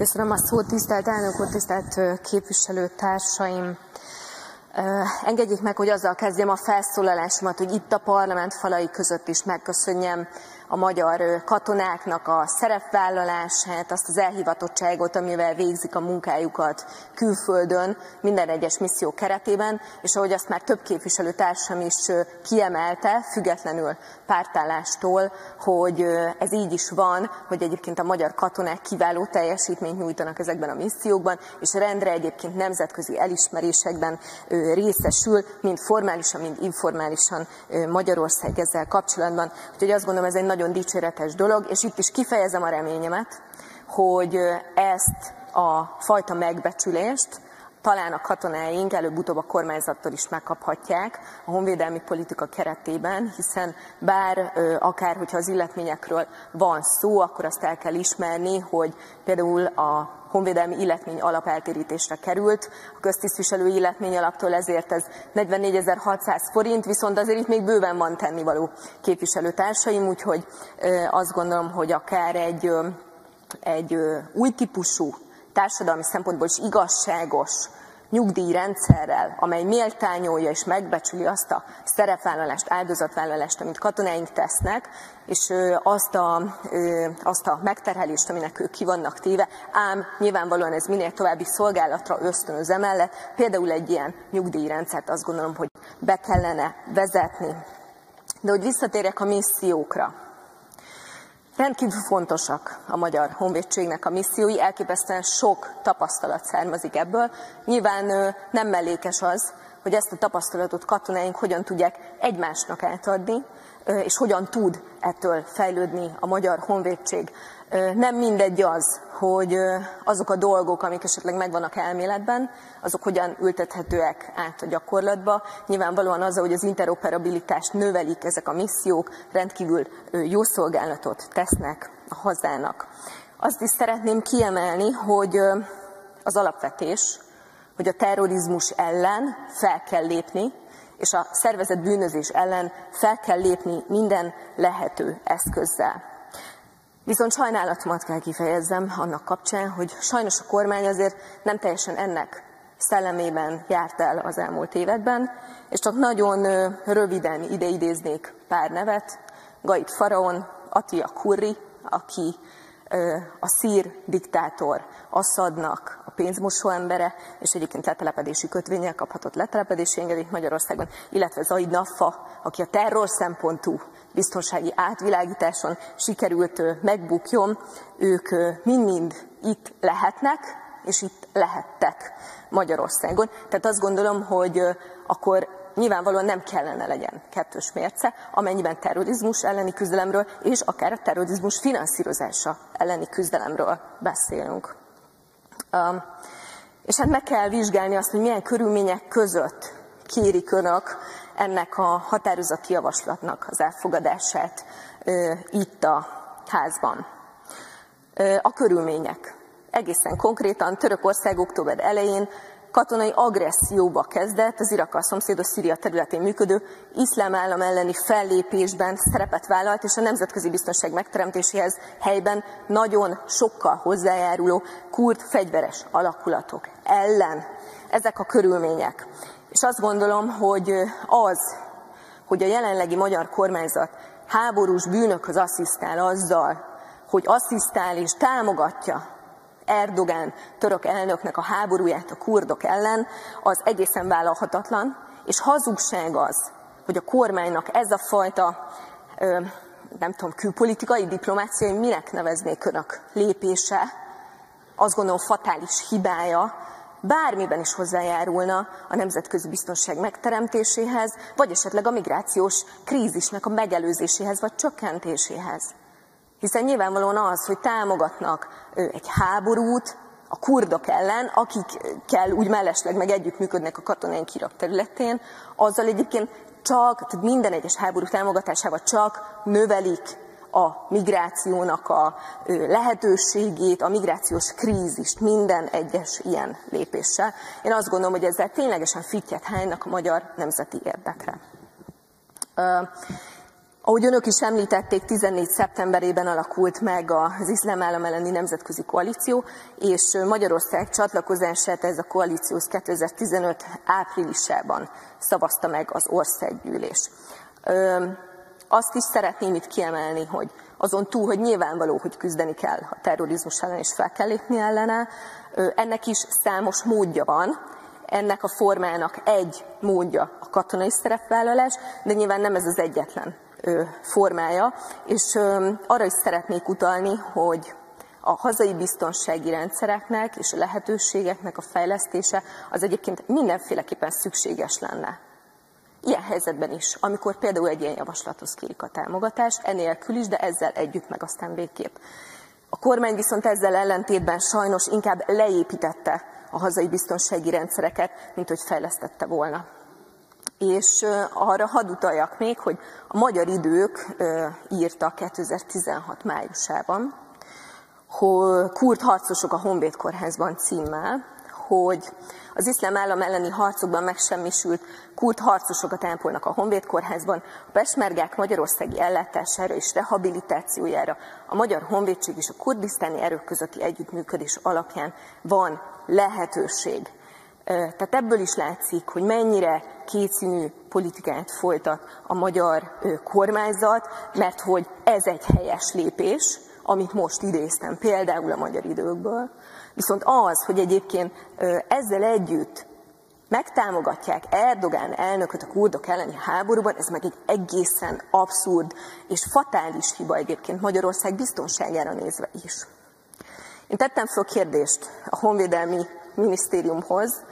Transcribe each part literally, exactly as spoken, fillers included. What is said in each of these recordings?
Köszönöm a szót, tisztelt elnök úr, tisztelt képviselőtársaim! Engedjék meg, hogy azzal kezdjem a felszólalásomat, hogy itt a parlament falai között is megköszönjem a magyar katonáknak a szerepvállalását, azt az elhivatottságot, amivel végzik a munkájukat külföldön, minden egyes misszió keretében, és ahogy azt már több képviselőtársam is kiemelte, függetlenül pártállástól, hogy ez így is van, hogy egyébként a magyar katonák kiváló teljesítményt nyújtanak ezekben a missziókban, és rendre egyébként nemzetközi elismerésekben részesül, mind formálisan, mind informálisan Magyarország ezzel kapcsolatban. Úgyhogy azt gondolom, ez egy nagyon dicséretes dolog, és itt is kifejezem a reményemet, hogy ezt a fajta megbecsülést talán a katonáink előbb-utóbb a kormányzattól is megkaphatják a honvédelmi politika keretében, hiszen bár akár, hogyha az illetményekről van szó, akkor azt el kell ismerni, hogy például a honvédelmi illetmény alap eltérítésre került, a köztisztviselői illetmény alaptól ezért ez negyvennégyezer-hatszáz forint, viszont azért itt még bőven van tennivaló, képviselőtársaim, úgyhogy azt gondolom, hogy akár egy, egy új típusú, társadalmi szempontból is igazságos nyugdíjrendszerrel, amely méltányolja és megbecsüli azt a szerepvállalást, áldozatvállalást, amit katonáink tesznek, és azt a, azt a megterhelést, aminek ők ki vannak téve, ám nyilvánvalóan ez minél további szolgálatra ösztönöz emellett, például egy ilyen nyugdíjrendszert azt gondolom, hogy be kellene vezetni. De hogy visszatérjek a missziókra. Rendkívül fontosak a Magyar Honvédségnek a missziói, elképesztően sok tapasztalat származik ebből. Nyilván nem mellékes az, hogy ezt a tapasztalatot katonáink hogyan tudják egymásnak átadni, és hogyan tud ettől fejlődni a Magyar Honvédség. Nem mindegy az, hogy azok a dolgok, amik esetleg megvannak elméletben, azok hogyan ültethetőek át a gyakorlatba. Nyilvánvalóan az, hogy az interoperabilitást növelik ezek a missziók, rendkívül jó szolgálatot tesznek a hazának. Azt is szeretném kiemelni, hogy az alapvetés, hogy a terrorizmus ellen fel kell lépni, és a szervezett bűnözés ellen fel kell lépni minden lehető eszközzel. Viszont sajnálatomat kell kifejezzem annak kapcsán, hogy sajnos a kormány azért nem teljesen ennek szellemében járt el az elmúlt években, és csak nagyon röviden ideidéznék pár nevet. Gaid Faraon, Attila Kurri, aki a szír diktátor Assadnak a pénzmosó embere, és egyébként letelepedési kötvényel kaphatott letelepedési engedélyt Magyarországon, illetve Zaid Naffa, aki a terror szempontú biztonsági átvilágításon sikerült megbukjon, ők mind-mind itt lehetnek, és itt lehettek Magyarországon. Tehát azt gondolom, hogy akkor nyilvánvalóan nem kellene legyen kettős mérce, amennyiben terrorizmus elleni küzdelemről és akár a terrorizmus finanszírozása elleni küzdelemről beszélünk. És hát meg kell vizsgálni azt, hogy milyen körülmények között kérik önök ennek a határozati javaslatnak az elfogadását itt a házban. A körülmények. Egészen konkrétan Törökország október elején katonai agresszióba kezdett az Irakkal szomszédos Szíria területén működő iszlám állam elleni fellépésben szerepet vállalt, és a nemzetközi biztonság megteremtéséhez helyben nagyon sokkal hozzájáruló kurd fegyveres alakulatok ellen. Ezek a körülmények. És azt gondolom, hogy az, hogy a jelenlegi magyar kormányzat háborús bűnökhöz asszisztál azzal, hogy asszisztál és támogatja Erdogán török elnöknek a háborúját a kurdok ellen, az egészen vállalhatatlan, és hazugság az, hogy a kormánynak ez a fajta, nem tudom, külpolitikai, diplomáciai, minek neveznék önök lépése, azt gondolom fatális hibája, bármiben is hozzájárulna a nemzetközi biztonság megteremtéséhez, vagy esetleg a migrációs krízisnek a megelőzéséhez, vagy csökkentéséhez. Hiszen nyilvánvalóan az, hogy támogatnak egy háborút a kurdok ellen, akikkel úgy mellesleg meg együttműködnek a katonáink Irak területén, azzal egyébként csak, tehát minden egyes háború támogatásával csak növelik a migrációnak a lehetőségét, a migrációs krízist minden egyes ilyen lépéssel. Én azt gondolom, hogy ezzel ténylegesen fittyet hánynak a magyar nemzeti érdekre. Ahogy önök is említették, tizennégy szeptemberében alakult meg az iszlám állam elleni nemzetközi koalíció, és Magyarország csatlakozását ez a koalíció kétezer-tizenöt áprilisában szavazta meg az országgyűlés. Azt is szeretném itt kiemelni, hogy azon túl, hogy nyilvánvaló, hogy küzdeni kell a terrorizmus ellen, és fel kell lépni ellene, ennek is számos módja van. Ennek a formának egy módja a katonai szerepvállalás, de nyilván nem ez az egyetlen formája, és arra is szeretnék utalni, hogy a hazai biztonsági rendszereknek és a lehetőségeknek a fejlesztése az egyébként mindenféleképpen szükséges lenne. Ilyen helyzetben is, amikor például egy ilyen javaslathoz kérik a támogatást, enélkül is, de ezzel együtt meg aztán végképp. A kormány viszont ezzel ellentétben sajnos inkább leépítette a hazai biztonsági rendszereket, mint hogy fejlesztette volna. És arra hadd utaljak még, hogy a Magyar Idők írta kétezer-tizenhat májusában, hogy kurd harcosok a Honvéd Kórházban címmel, hogy az iszlám állam elleni harcokban megsemmisült kurd harcosokat ápolnak a Honvéd Kórházban, a peshmergák magyarországi ellátására és rehabilitációjára a Magyar Honvédség és a kurdisztáni erők közötti együttműködés alapján van lehetőség. Tehát ebből is látszik, hogy mennyire kétszínű politikát folytat a magyar kormányzat, mert hogy ez egy helyes lépés, amit most idéztem például a Magyar Időkből. Viszont az, hogy egyébként ezzel együtt megtámogatják Erdogán elnököt a kurdok elleni háborúban, ez meg egy egészen abszurd és fatális hiba egyébként Magyarország biztonságára nézve is. Én tettem föl kérdést a Honvédelmi Minisztériumhoz,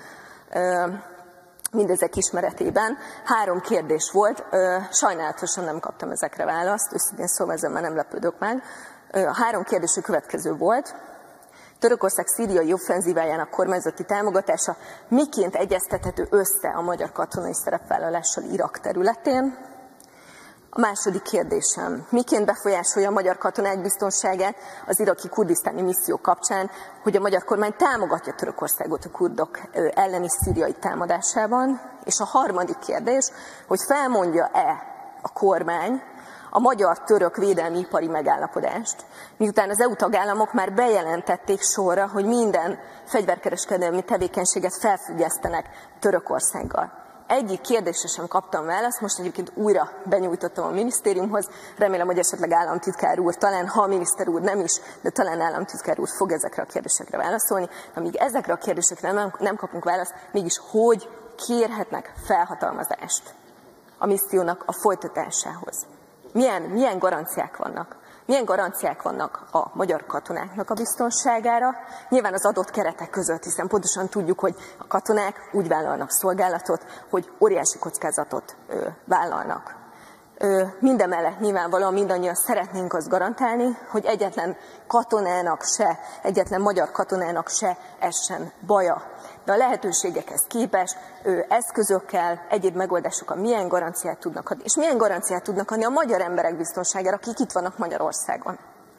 mindezek ismeretében. Három kérdés volt, sajnálatosan nem kaptam ezekre választ, őszintén szóval ezzel már nem lepődök meg. A három kérdés a következő volt. Törökország szíriai offenzívájának kormányzati támogatása miként egyeztethető össze a magyar katonai szerepvállalással Irak területén? A második kérdésem, miként befolyásolja a magyar katonák biztonságát az iraki kurdisztáni misszió kapcsán, hogy a magyar kormány támogatja Törökországot a kurdok elleni szíriai támadásában? És a harmadik kérdés, hogy felmondja-e a kormány a magyar-török védelmi ipari megállapodást, miután az é u tagállamok már bejelentették sorra, hogy minden fegyverkereskedelmi tevékenységet felfüggesztenek Törökországgal. Egyik kérdésre sem kaptam választ, most egyébként újra benyújtottam a minisztériumhoz, remélem, hogy esetleg államtitkár úr, talán ha a miniszter úr nem is, de talán államtitkár úr fog ezekre a kérdésekre válaszolni. Amíg ezekre a kérdésekre nem, nem kapunk választ, mégis hogy kérhetnek felhatalmazást a missziónak a folytatásához? Milyen, milyen garanciák vannak? Milyen garanciák vannak a magyar katonáknak a biztonságára? Nyilván az adott keretek között, hiszen pontosan tudjuk, hogy a katonák úgy vállalnak szolgálatot, hogy óriási kockázatot ö, vállalnak. Ö, mindemellett nyilvánvalóan mindannyian szeretnénk azt garantálni, hogy egyetlen katonának se, egyetlen magyar katonának se essen baja. De a lehetőségekhez képest ö, eszközökkel, egyéb megoldásokkal milyen garanciát tudnak adni, és milyen garanciát tudnak adni a magyar emberek biztonságára, akik itt vannak Magyarországon.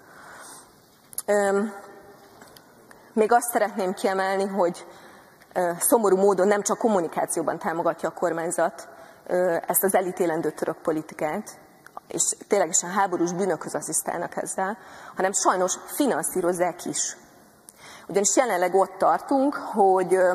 Ö, még azt szeretném kiemelni, hogy ö, szomorú módon nem csak kommunikációban támogatja a kormányzat ö, ezt az elítélendő török politikát, és ténylegesen háborús bűnökhöz asszisztálnak ezzel, hanem sajnos finanszírozzák is. Ugyanis jelenleg ott tartunk, hogy ö,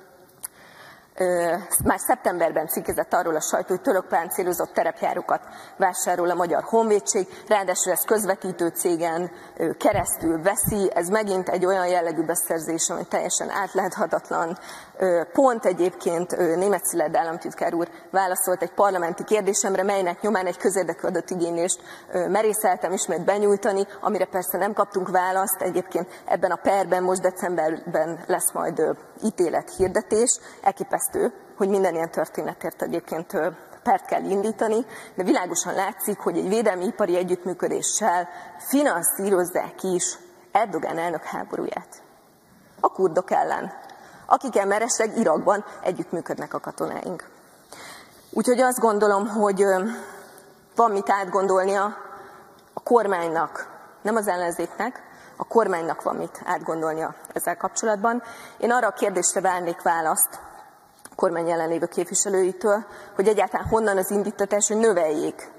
ö, már szeptemberben cikkezett arról a sajtó, hogy török páncélozott terepjárókat vásárol a Magyar Honvédség, ráadásul ez közvetítő cégen ö, keresztül veszi, ez megint egy olyan jellegű beszerzés, ami teljesen átláthatatlan. Ö, pont egyébként ö, Németh Szilárd államtitkár úr válaszolt egy parlamenti kérdésemre, melynek nyomán egy közérdekű adatigénylést ö, merészeltem ismét benyújtani, amire persze nem kaptunk választ. Egyébként ebben a perben most decemberben lesz majd ö, ítélethirdetés. Elképesztő, hogy minden ilyen történetért egyébként ö, pert kell indítani, de világosan látszik, hogy egy védelmi ipari együttműködéssel finanszírozzák is Erdogán elnök háborúját a kurdok ellen, akikkel meresleg Irakban együttműködnek a katonáink. Úgyhogy azt gondolom, hogy van mit átgondolnia a kormánynak, nem az ellenzéknek, a kormánynak van mit átgondolnia ezzel kapcsolatban. Én arra a kérdésre várnék választ a kormány jelenlévő képviselőitől, hogy egyáltalán honnan az indítatás, hogy növeljék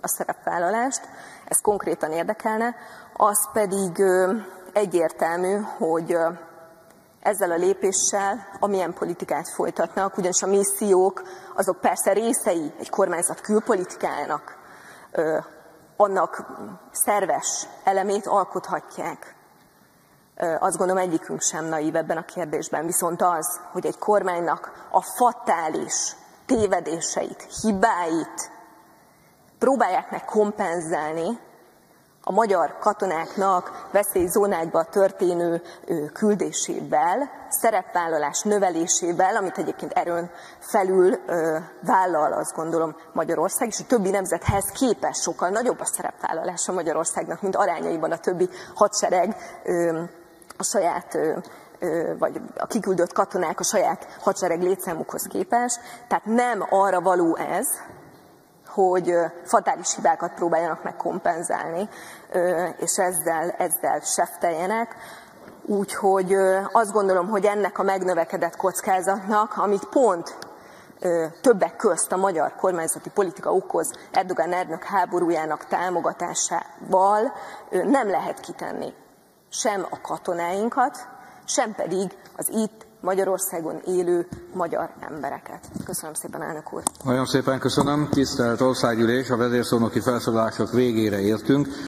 a szerepvállalást, ez konkrétan érdekelne, az pedig egyértelmű, hogy ezzel a lépéssel amilyen politikát folytatnak, ugyanis a missziók azok persze részei egy kormányzat külpolitikájának, annak szerves elemét alkothatják. Azt gondolom, egyikünk sem naív ebben a kérdésben, viszont az, hogy egy kormánynak a fatális tévedéseit, hibáit próbálják meg kompenzálni a magyar katonáknak veszélyzónákba történő küldésével, szerepvállalás növelésével, amit egyébként erőn felül vállal, azt gondolom, Magyarország, és a többi nemzethez képest sokkal nagyobb a szerepvállalása Magyarországnak, mint arányaiban a többi hadsereg a saját, vagy a kiküldött katonák a saját hadsereg létszámukhoz képest. Tehát nem arra való ez, hogy fatális hibákat próbáljanak meg kompenzálni, és ezzel, ezzel sefteljenek. Úgyhogy azt gondolom, hogy ennek a megnövekedett kockázatnak, amit pont többek közt a magyar kormányzati politika okoz Erdogan elnök háborújának támogatásával, nem lehet kitenni sem a katonáinkat, sem pedig az itt Magyarországon élő magyar embereket. Köszönöm szépen, elnök úr! Nagyon szépen köszönöm, tisztelt Országgyűlés, a vezérszónoki felszólalások végére értünk.